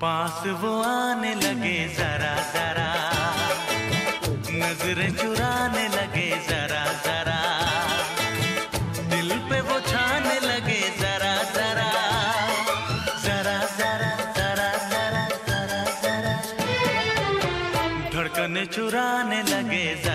पास वो आने लगे जरा जरा, नजरें चुराने लगे जरा जरा, दिल पे वो छाने लगे जरा जरा, जरा जरा जरा जरा जरा जरा, धड़कने चुराने लगे जरा